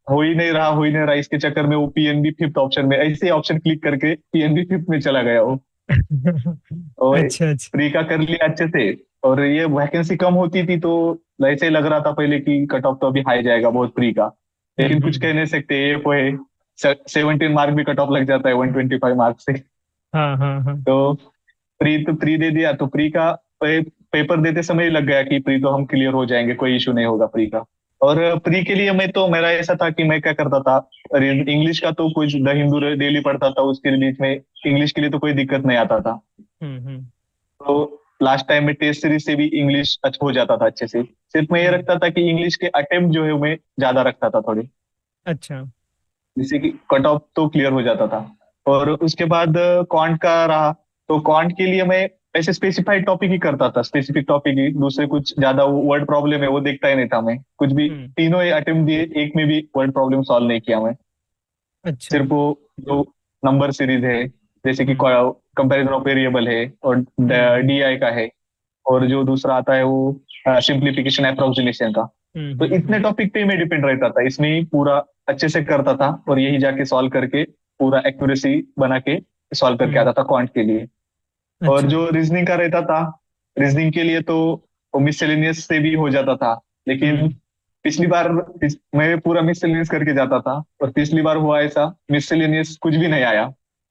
हो ही नहीं रहा, इसके चक्कर में वो पीएनबी फिफ्थ ऑप्शन में, ऐसे ऑप्शन क्लिक करके पीएनबी फिफ्थ में चला गया वो। और अच्छा अच्छा। प्री का कर लिया अच्छे से। और ये वैकेंसी कम होती थी तो ऐसे लग रहा था पहले कि कट ऑफ तो अभी हाई जाएगा बहुत प्री का। लेकिन कुछ हम्म। कह नहीं सकते, ये वो है, 17 मार्क भी कट ऑफ लग जाता है 125 मार्क से। हाँ हाँ हाँ। तो प्री दे दिया, तो प्री का पेपर देते समय ही लग गया कि प्री तो हम क्लियर हो जाएंगे, कोई इशू नहीं होगा प्री का। और प्री के लिए मेरा ऐसा था कि मैं क्या करता था, इंग्लिश का तो कुछ द हिंदू डेली पढ़ता था, उसके रिलीज में इंग्लिश के लिए तो कोई दिक्कत नहीं आता था। हम्म। तो लास्ट टाइम में टेस्ट सीरीज से भी इंग्लिश अच्छा हो जाता था अच्छे से। सिर्फ मैं ये हम्म। रखता था कि इंग्लिश के अटेम्प्ट जो है मैं ज्यादा रखता था थोड़े, अच्छा। जिससे कि कट ऑफ तो क्लियर हो जाता था। और उसके बाद क्वांट का रहा, तो क्वांट के लिए मैं ऐसे स्पेसिफाइड टॉपिक ही करता था, स्पेसिफिक टॉपिक ही, दूसरे कुछ ज्यादा वर्ड प्रॉब्लम है वो देखता ही नहीं था मैं कुछ भी। हम्म। तीनों अटेम्प्ट दिए, एक में भी वर्ड प्रॉब्लम सॉल्व नहीं किया मैं। अच्छा। सिर्फ वो जो नंबर सीरीज है, जैसे कि हम्म। कंपैरिजन ऑफ वेरिएबल है, और हम्म। डीआई का है, और जो दूसरा आता है वो सिंप्लीफिकेशन अप्रोक्सीमेशन का। तो इतने हम्म। टॉपिक पे मैं डिपेंड रहता था, इसमें ही पूरा अच्छे से करता था, और यही जाके सॉल्व करके पूरा एक्यूरेसी बना के सॉल्व करके हम्म। आता था क्वांट के लिए। और अच्छा। जो रीजनिंग का रहता था, रीजनिंग के लिए तो मिससेलेनियस से भी हो जाता था। लेकिन हम्म। पिछली बार मैं पूरा मिससेलेनियस करके जाता था, और पिछली बार हुआ ऐसा मिससेलेनियस कुछ भी नहीं आया।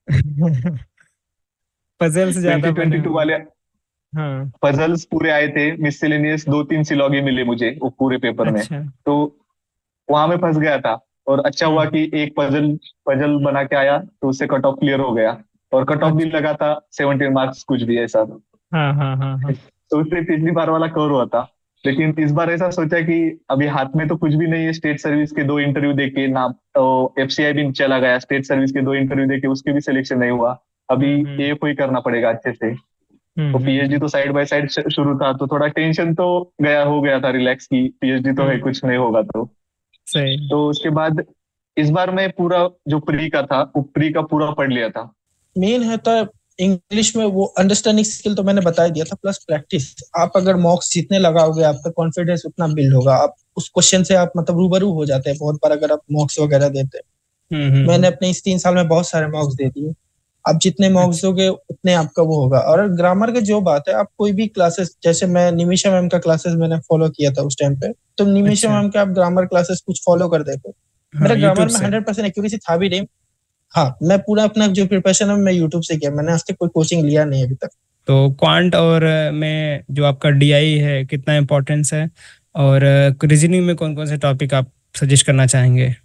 पजल्स ज्यादा बने 2022 होंगे। वाले हाँ। पजल्स पूरे आए थे, मिससेलेनियस दो तीन सिलॉगे मिले मुझे वो पूरे पेपर में। अच्छा। तो वहां में फंस गया था। और अच्छा हुआ हम्म। कि एक पजल पजल बना के आया, तो उससे कट ऑफ क्लियर हो गया। और कट ऑफ भी अच्छा। लगा था 17 मार्क्स कुछ भी ऐसा। हाँ हाँ हाँ हाँ। तो उससे पिछली बार वाला कवर हुआ था। लेकिन इस बार ऐसा सोचा कि अभी हाथ में तो कुछ भी नहीं है, स्टेट सर्विस के दो इंटरव्यू देके ना, तो एफसीआई भी चला गया, स्टेट सर्विस के दो इंटरव्यू देके उसके भी सिलेक्शन नहीं हुआ। अभी हम्म। ये कोई करना पड़ेगा अच्छे से। तो पीएचडी हम्म। तो साइड बाय साइड शुरू था, तो थोड़ा टेंशन तो हो गया था रिलैक्स की, पीएचडी तो है, हम्म। कुछ नहीं होगा तो। सही। तो उसके बाद इस बार मैं पूरा जो प्री का था वो प्री का पूरा पढ़ लिया था। मेन है तो इंग्लिश में वो अंडरस्टैंडिंग स्किल तो मैंने बता ही दिया था, प्लस प्रैक्टिस। आप अगर मॉक्स जितने लगाओगे आपका कॉन्फिडेंस उतना बिल्ड होगा, आप उस क्वेश्चन से आप मतलब रूबरू हो जाते हैं बहुत बार अगर आप मॉक्स वगैरह देते हैं। मैंने हम्म। अपने इस 3 साल में बहुत सारे मॉक्स दे दिए। आप जितने मॉक्स अच्छा। दोगे उतने आपका वो होगा। और ग्रामर की जो बात है, आप कोई भी क्लासेस, जैसे मैं निमिषा मैम का क्लासेस मैंने फॉलो किया था उस टाइम पे, तो निमिषा अच्छा। मैम के आप ग्रामर क्लासेस कुछ फॉलो कर देते। मेरा हाँ, ग्रामर यूट्यूब में से। 100% एक्यूरेसी था भी नहीं। हाँ, मैं पूरा अपना जो प्रिपरेशन है मैं यूट्यूब से किया, मैंने आज तक कोई कोचिंग लिया नहीं अभी तक। तो क्वांट और में जो आपका डीआई है कितना इम्पोर्टेंस है, और रीजनिंग में कौन कौन से टॉपिक आप सजेस्ट करना चाहेंगे?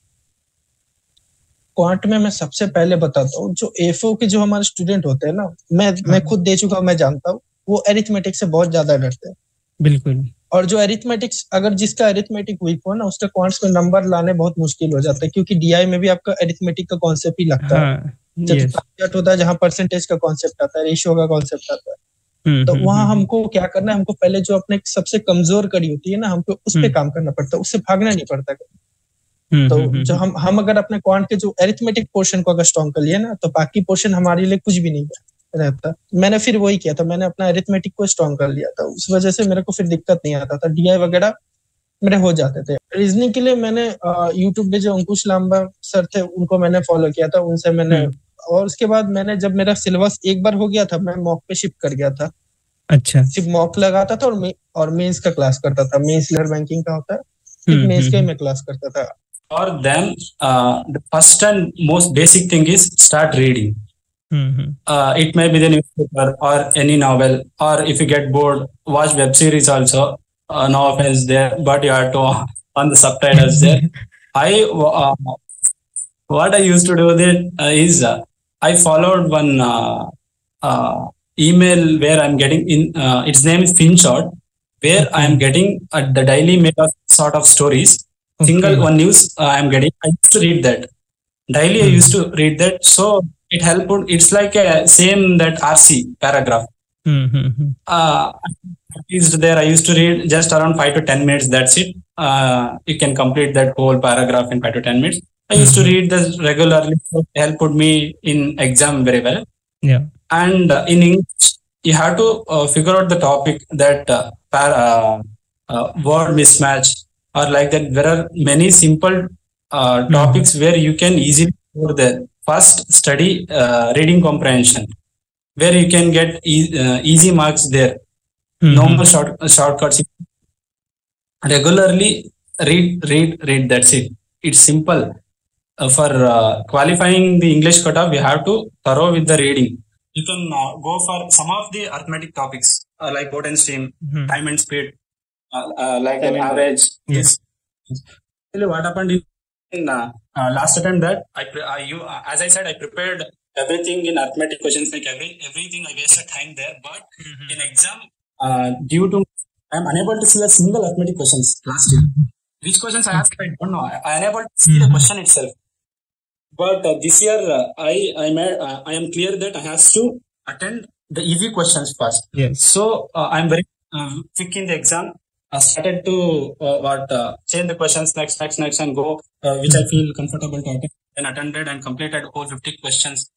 क्वांट में मैं सबसे पहले बताता हूँ, जो एफओ के जो हमारे स्टूडेंट होते हैं ना, मैं हाँ। खुद दे चुका हूँ, मैं जानता हूँ, वो अरिथमेटिक से बहुत ज्यादा डरते हैं। बिल्कुल। और जो अरिथमेटिक्स, अगर जिसका अरिथमेटिक वीक हो ना, उसका क्वांट्स में नंबर लाने बहुत मुश्किल हो जाता है, क्योंकि डीआई में भी आपका अरिथमेटिक का कॉन्सेप्ट ही लगता है। हाँ। यस। चतुर्थांश होता है जहाँ परसेंटेज का कॉन्सेप्ट आता है, रेशियो का कॉन्सेप्ट आता है। तो वहां हम्म। हमको क्या करना है, हमको पहले जो अपने सबसे कमजोर कड़ी होती है ना, हमको उस पे हम्म काम करना पड़ता है, उससे भागना नहीं पड़ता। हम्म तो हम्म हम्म जो हम्म, हम अगर अपने क्वांट के जो एरिथमेटिक पोर्शन को अगर स्ट्रॉन्ग कर लिए ना, तो बाकी पोर्शन हमारे लिए कुछ भी नहीं रहता। मैंने फिर वही किया था, मैंने अपना एरिथमेटिक को स्ट्रॉन्ग कर लिया था, उस वजह से मेरे को फिर दिक्कत नहीं आता था, डीआई वगैरह मेरे हो जाते थे। रीजनिंग के लिए मैंने यूट्यूब पे जो अंकुश लांबा सर थे उनको मैंने फॉलो किया था, उनसे मैंने। हम्म। और उसके बाद मैंने, जब मेरा सिलेबस एक बार हो गया था, मैं मॉक पे शिफ्ट कर गया था। अच्छा। सिर्फ मॉक लगाता था और मेंस का क्लास करता था। मेंस लेयर बैंकिंग का होता है, सिर्फ मेंस का ही हम्म। मैं क्लास करता था। For them, the first and most basic thing is start reading. Hmm. It may be the newspaper or any novel, or if you get bored, watch web series also. No offense there, but you have to on the subtitles there. I what I used to do then is I followed one email where I'm getting in. Its name is FinShot, where I okay am getting the daily mail of sort of stories. Okay. Single one news I am getting. I used to read that daily. I used hmm to read that, so it helped. It's like a same that RC paragraph. Hmm. Uh, is there. I used to read just around 5 to 10 minutes. That's it. You can complete that whole paragraph in 5 to 10 minutes. I used to hmm. read this regularly. So it helped me in exam very well. या। And in English, you have to figure out the topic that word mismatch or like that. There are many simple topics where you can easily go there. First, study reading comprehension, where you can get easy marks there. No more shortcuts. Regularly read. That's it. It's simple. For qualifying the English cutoff, we have to thorough with the reading. You can go for some of the arithmetic topics like boat and stream, time and speed, like an average. Yes. What happened in last attempt that as I said, I prepared everything in arithmetic questions, like everything I wasted time there. But in exam, due to I'm unable to see a single arithmetic questions last year. Which questions I asked, I don't know. I unable to see the question itself. But this year, I am clear that I have to attend the easy questions first. Yes. So I'm very quick in the exam. I started to change the questions next, and go which I feel comfortable to attend. And attended and completed all 50 questions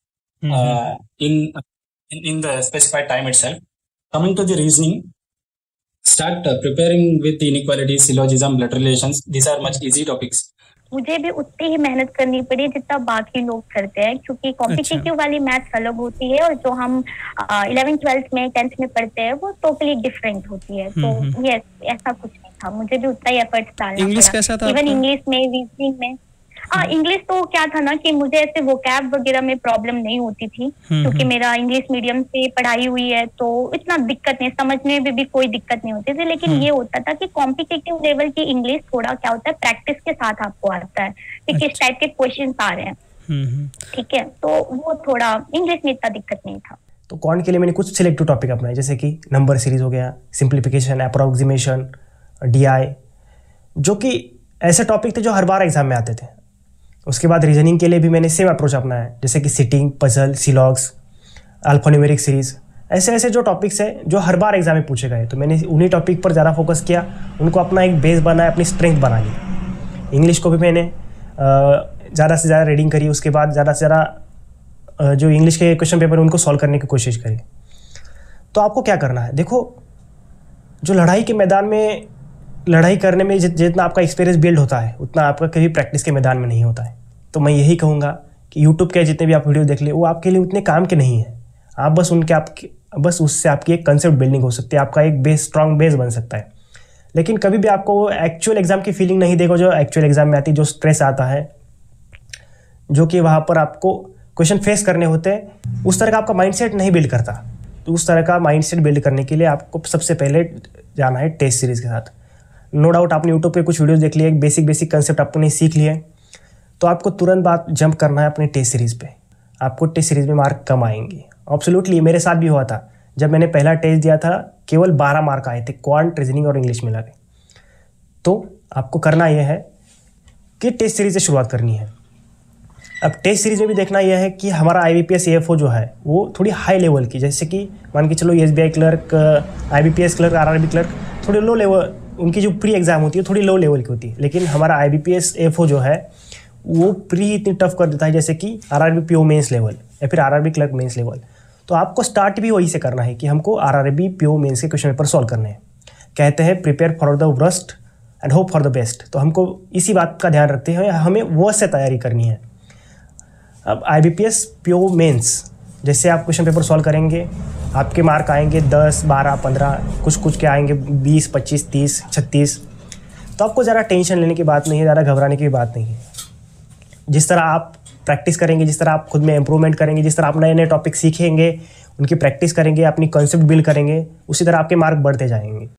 in the specified time itself. Coming to the reasoning, start preparing with the inequality, syllogism, blood relations. These are much easy topics. मुझे भी उतनी ही मेहनत करनी पड़ी जितना बाकी लोग करते हैं, क्योंकि कॉम्पिटिटिव वाली मैथ्स अलग होती है और जो हम 11th 12th में 10th में पढ़ते हैं वो टोटली डिफरेंट होती है. तो यस, ऐसा कुछ नहीं था, मुझे भी उतना ही एफर्ट्स डालना पड़ा. इवन इंग्लिश में, रीजनिंग में. इंग्लिश तो क्या था ना कि मुझे ऐसे वोकैब वगैरह में प्रॉब्लम नहीं होती थी, क्योंकि मेरा इंग्लिश मीडियम से पढ़ाई हुई है, तो इतना दिक्कत नहीं, समझने में भी कोई दिक्कत नहीं होती थी. लेकिन ये होता था कि कॉम्पिटिटिव लेवल की इंग्लिश थोड़ा क्या होता है, प्रैक्टिस के साथ आपको आता है कि किस टाइप के क्वेश्चन आ रहे हैं. ठीक है, तो वो थोड़ा इंग्लिश में इतना दिक्कत नहीं था. तो क्वांट के लिए मैंने कुछ सिलेक्टिव टॉपिक अपनाए, जैसे कि नंबर सीरीज हो गया, सिंप्लीफिकेशन, अप्रोक्सीमेशन, DI, जो कि ऐसे टॉपिक थे जो हर बार एग्जाम में आते थे. उसके बाद रीजनिंग के लिए भी मैंने सेम अप्रोच अपनाया, जैसे कि सिटिंग, पजल, सिलॉग्स, अल्फान्यूमेरिक सीरीज, ऐसे जो टॉपिक्स हैं जो हर बार एग्जाम में पूछे गए, तो मैंने उन्हीं टॉपिक पर ज़्यादा फोकस किया, उनको अपना एक बेस बनाया, अपनी स्ट्रेंथ बना ली. इंग्लिश को भी मैंने ज़्यादा से ज़्यादा रीडिंग करी, उसके बाद ज़्यादा से ज़्यादा जो इंग्लिश के क्वेश्चन पेपर उनको सॉल्व करने की कोशिश करी. तो आपको क्या करना है, देखो, जो लड़ाई के मैदान में लड़ाई करने में जितना आपका एक्सपीरियंस बिल्ड होता है, उतना आपका कभी प्रैक्टिस के मैदान में नहीं होता है. तो मैं यही कहूँगा कि यूट्यूब के जितने भी आप वीडियो देख ले, वो आपके लिए उतने काम के नहीं हैं. आप बस उससे आपकी एक कंसेप्ट बिल्डिंग हो सकती है, आपका एक बेस, स्ट्रॉन्ग बेस बन सकता है. लेकिन कभी भी आपको एक्चुअल एग्जाम की फीलिंग नहीं देगा, जो एक्चुअल एग्जाम में आती, जो स्ट्रेस आता है, जो कि वहाँ पर आपको क्वेश्चन फेस करने होते हैं, उस तरह का आपका माइंडसेट नहीं बिल्ड करता. तो उस तरह का माइंडसेट बिल्ड करने के लिए आपको सबसे पहले जाना है टेस्ट सीरीज़ के साथ. नो डाउट आपने यूट्यूब पे कुछ वीडियोस देख लिए, बेसिक कंसेप्ट आपने सीख लिए, तो आपको तुरंत बात जंप करना है अपने टेस्ट सीरीज़ पे. आपको टेस्ट सीरीज़ में मार्क कम आएंगे. एब्सोल्युटली मेरे साथ भी हुआ था. जब मैंने पहला टेस्ट दिया था, केवल 12 मार्क आए थे, क्वांट, रीजनिंग और इंग्लिश मिला के. तो आपको करना यह है कि टेस्ट सीरीज़ से शुरुआत करनी है. अब टेस्ट सीरीज़ में भी देखना यह है कि हमारा IBPS AFO जो है वो थोड़ी हाई लेवल की, जैसे कि मान के चलो SBI clerk, IBPS clerk, RRB clerk, थोड़ी लो लेवल, उनकी जो प्री एग्ज़ाम होती है थोड़ी लो लेवल की होती है. लेकिन हमारा IBPS AFO जो है वो प्री इतनी टफ कर देता है, जैसे कि RRB PO मेंस लेवल या फिर RRB क्लर्क मेंस लेवल. तो आपको स्टार्ट भी वही से करना है कि हमको RRB PO मेंस के क्वेश्चन पेपर सॉल्व करने हैं. कहते हैं prepare for the worst and hope for the best. तो हमको इसी बात का ध्यान रखते हैं, हमें वर्स्ट से तैयारी करनी है. अब IBPS PO मेंस जैसे आप क्वेश्चन पेपर सॉल्व करेंगे, आपके मार्क आएंगे 10, 12, 15, कुछ के आएंगे 20, 25, 30, 36. तो आपको ज़्यादा टेंशन लेने की बात नहीं है, ज़्यादा घबराने की बात नहीं है. जिस तरह आप प्रैक्टिस करेंगे, जिस तरह आप खुद में इम्प्रूवमेंट करेंगे, जिस तरह आप नए टॉपिक सीखेंगे, उनकी प्रैक्टिस करेंगे, अपनी कॉन्सेप्ट बिल्ड करेंगे, उसी तरह आपके मार्क बढ़ते जाएंगे.